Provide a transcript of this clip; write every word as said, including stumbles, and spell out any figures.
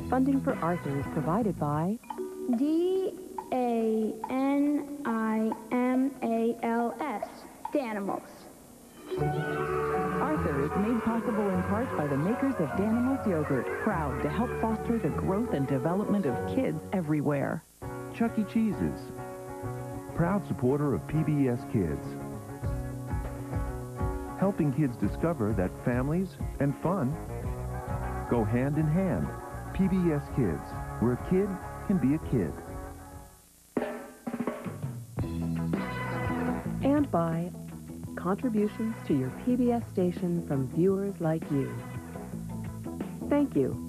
Funding for Arthur is provided by D A N I M A L S, Danimals. Arthur is made possible in part by the makers of Danimals yogurt, proud to help foster the growth and development of kids everywhere. Chuck E. Cheese's, proud supporter of P B S Kids, helping kids discover that families and fun go hand in hand. P B S Kids, where a kid can be a kid. And by contributions to your P B S station from viewers like you. Thank you.